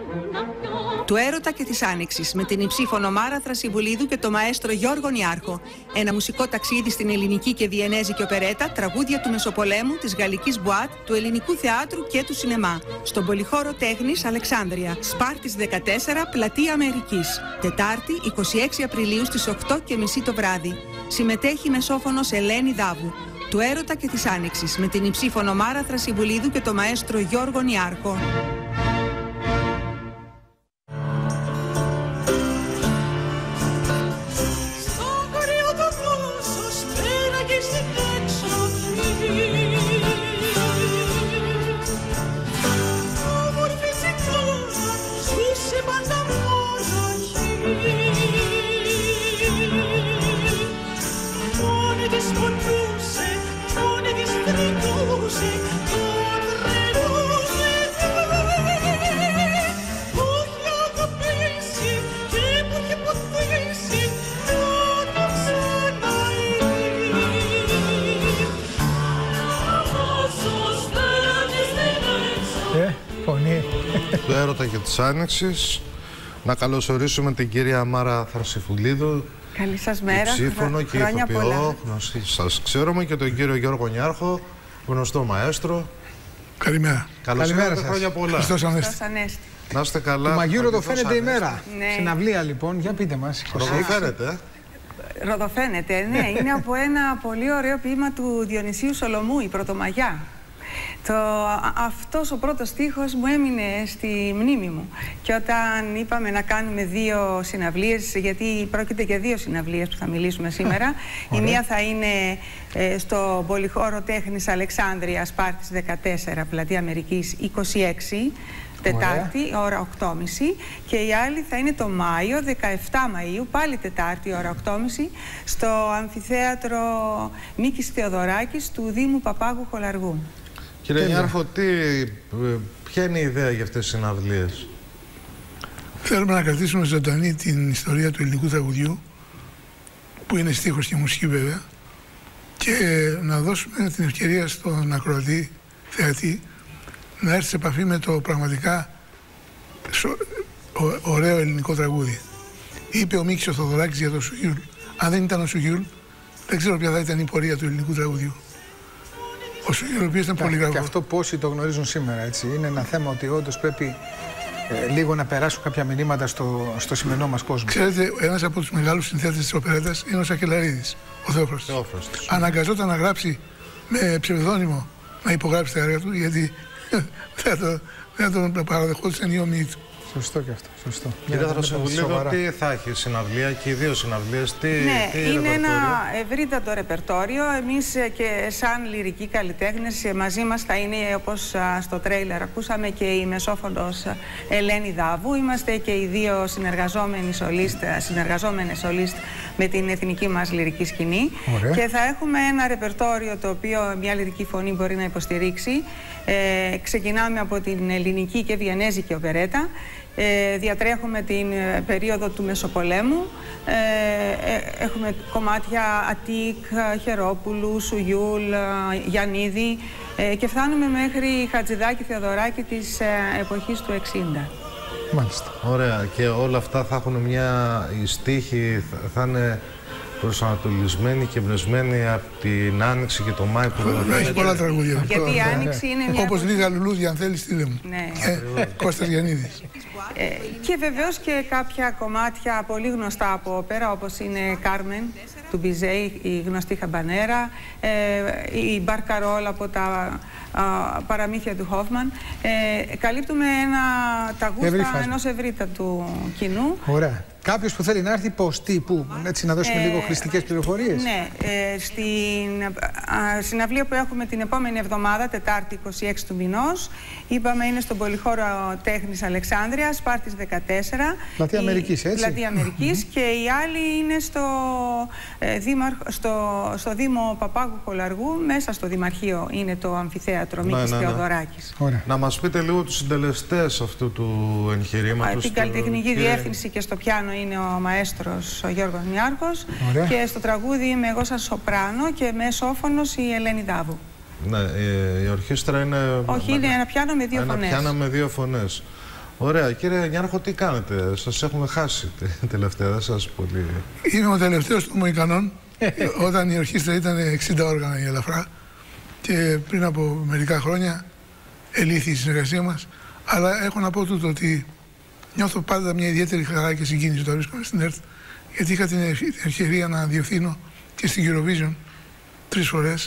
Του έρωτα και της άνοιξης, με την υψήφωνο Μάρα Θρασιβουλίδου και το μαέστρο Γιώργο Νιάρχο. Ένα μουσικό ταξίδι στην ελληνική και βιενέζικη οπερέτα, τραγούδια του Μεσοπολέμου, της γαλλικής μπουάτ, του ελληνικού θεάτρου και του σινεμά. Στον Πολυχώρο Τέχνης Αλεξάνδρεια, Σπάρτης 14, Πλατεία Αμερικής. Τετάρτη, 26 Απριλίου στις 8:30 το βράδυ. Συμμετέχει μεσόφωνος Ελένη Δάβου. Του έρωτα και της άνοιξης, με την υψήφωνο Μάρα Θρασιβουλίδου και το μαέστρο Γιώργο Νιάρχο. Του έρωτα και της άνοιξης. Να καλωσορίσουμε την κυρία Μάρα Θρασιβουλίδου. Καλή σας μέρα. Ψήφωνο και ηθοποιό, γνωστή σας ξέρουμε, και τον κύριο Γιώργο Νιάρχο, γνωστό μαέστρο. Καλημέρα. Καλημέρα σας. Χρόνια πολλά. Χριστός Ανέστη. Να είστε καλά. Του Μαγείου Ροδοφαίνεται η μέρα. Ναι. Συναυλία λοιπόν, για πείτε μας. Ροδοφαίνεται. Ροδοφαίνεται, ναι. Είναι από ένα πολύ ωραίο ποίημα του Διονυσίου Σολομού, η Πρωτομαγιά. Αυτός ο πρώτος στίχος μου έμεινε στη μνήμη μου. Και όταν είπαμε να κάνουμε δύο συναυλίες, γιατί πρόκειται για δύο συναυλίες που θα μιλήσουμε σήμερα. Η μία θα είναι στο Πολυχώρο Τέχνης Αλεξάνδρεια, Σπάρτης 14, Πλατεία Αμερικής 26, Τετάρτη, ώρα 8:30, και η άλλη θα είναι το Μάιο, 17 Μαΐου, πάλι Τετάρτη, ώρα 8:30, στο Αμφιθέατρο Μίκης Θεοδωράκης του Δήμου Παπάγου Χολαργού. Κύριε Νιάρχο, ποια είναι η ιδέα για αυτές τις συναυλίες? Θέλουμε να κρατήσουμε ζωντανή την ιστορία του ελληνικού τραγουδιού, που είναι στίχος και μουσική βέβαια, και να δώσουμε την ευκαιρία στον ακροατή, θεατή, να έρθει σε επαφή με το πραγματικά ωραίο ελληνικό τραγούδι. Είπε ο Μίκης ο Θεοδωράκης για το Σουγιούλ. Αν δεν ήταν ο Σουγιούλ, δεν ξέρω ποια θα ήταν η πορεία του ελληνικού τραγουδιού. Ο Σουγιούλ, ο οποίος ήταν πολύ γρήγορο. Και αυτό πόσοι το γνωρίζουν σήμερα, έτσι. Είναι ένα θέμα ότι όντως πρέπει λίγο να περάσουν κάποια μηνύματα στο σημερινό μας κόσμο. Ξέρετε, ένας από τους μεγάλους συνθέτες της οπερέτας είναι ο Σακελαρίδης, ο Θεόφραστος. Αναγκαζόταν να γράψει με ψευδόνυμο, να υπογράψει τα έργα του, γιατί δεν τον παραδεχόντουσαν οι όμοιοι του. Σωστό και αυτό. Σωστό. Κύριε Θρασιβουλίδου, τι θα έχει συναυλία και οι δύο συναυλίες, είναι ένα ευρύτατο ρεπερτόριο. Εμείς και σαν λυρικοί καλλιτέχνες μαζί μας θα είναι, όπως στο τρέιλερ ακούσαμε, και η μεσόφωνος Ελένη Δάβου. Είμαστε και οι δύο συνεργαζόμενες σολίστ με την εθνική μας λυρική σκηνή. Ωραία. Και θα έχουμε ένα ρεπερτόριο το οποίο μια λυρική φωνή μπορεί να υποστηρίξει. Ξεκινάμε από την ελληνική και βιενέζικη οπερέτα. Διατρέχουμε την περίοδο του Μεσοπολέμου. Έχουμε κομμάτια Αττικ, Χερόπουλου, Σουγιούλ, Γιαννίδη, και φτάνουμε μέχρι Χατζηδάκη, Θεοδωράκη της εποχής του 60. Μάλιστα. Ωραία. Και όλα αυτά θα έχουν οι στίχοι θα είναι προσανατολισμένοι και εμπνευσμένοι από την Άνοιξη και το Μάη που δεν έχει πολλά τραγούδια. Γιατί η Άνοιξη είναι μια... Όπως λίγα λουλούδια, αν θέλεις, στείλε μου. Ναι. Κώστας Γιαννίδης. Και βεβαίως και κάποια κομμάτια πολύ γνωστά από όπερα, όπως είναι Κάρμεν του Μπιζέ, η γνωστή Χαμπανέρα, η Μπαρκαρόλ από τα παραμύθια του Χόφμαν. Καλύπτουμε τα γούστα ενός ευρύτατου κοινού. Ωραία. Κάποιος που θέλει να έρθει, πώς, τι, πού, έτσι να δώσουμε λίγο χρηστικές πληροφορίες. Ναι, στην συναυλία που έχουμε την επόμενη εβδομάδα, Τετάρτη 26 του μηνός, είπαμε είναι στον Πολυχώρο Τέχνης Αλεξάνδρεια, Σπάρτης 14. Πλατεία Αμερικής, έτσι. Πλατεία Αμερικής, και η άλλη είναι στο Δήμο Παπάγου Χολαργού, μέσα στο Δημαρχείο είναι το Αμφιθέατρο Μίκης Θεοδωράκης. Να μας πείτε λίγο τους συντελεστές αυτού του εγχειρήματος. Την καλλιτεχνική διεύθυνση και στο πιάνο είναι ο μαέστρος ο Γιώργος Νιάρχος. Και στο τραγούδι είμαι εγώ σαν σοπράνο και μεσόφωνος η Ελένη Δάβου. Ναι, η ορχήστρα είναι... Όχι, είναι ένα πιάνο με δύο φωνές. Ένα πιάνο με δύο φωνές. Ωραία. Κύριε Νιάρχο, τι κάνετε? Σας έχουμε χάσει τελευταία, δεν σας πολύ... Είμαι ο τελευταίος των Μοϊκανών, όταν η ορχήστρα ήταν 60 όργανα η ελαφρά και πριν από μερικά χρόνια ελήφθη η συνεργασία μας. Αλλά έχω να πω τούτο ότι νιώθω πάντα μια ιδιαίτερη χαρά και συγκίνηση όταν βρίσκομαι στην ΕΡΤ, γιατί είχα την ευκαιρία να διευθύνω και στην Eurovision 3 φορές.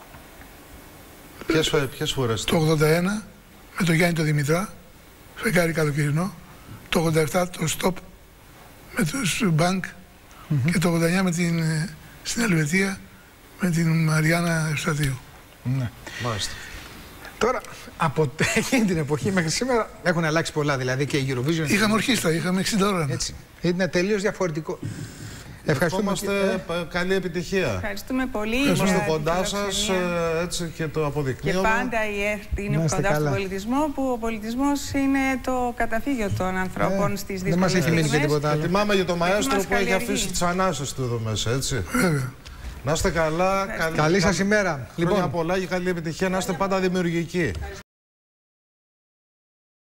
Ποιες φορές? Το 81 με τον Γιάννη τον Δημητρά, φεγγάρι καλοκαιρινό. Το 87 το Stop με τους Bank και το 89 στην Ελβετία με την Μαριάννα Ευστρατείου. Ναι. Μάλιστα. Τώρα, από εκείνη την εποχή μέχρι σήμερα έχουν αλλάξει πολλά, δηλαδή και η Eurovision. Είχαμε ορχήστρα, είχαμε 60 όργανα. Έτσι. Είναι τελείως διαφορετικό. Ευχαριστούμε. Καλή επιτυχία. Ευχαριστούμε πολύ. Είμαστε κοντά σας, έτσι και το αποδεικνύουμε. Και πάντα η ΕΡΤ είναι κοντά στον πολιτισμό, που ο πολιτισμός είναι το καταφύγιο των ανθρώπων στις δύσκολες στιγμές. Δεν μας έχει μείνει και τίποτα άλλο. Θυμάμαι για το μαέστρο που έχει αφήσει τις ανάσες του εδώ μέσα, έτσι. Βέβαια. Να είστε καλά. Καλή σας ημέρα. Χρόνια πολλά και καλή επιτυχία. Να είστε πάντα δημιουργικοί.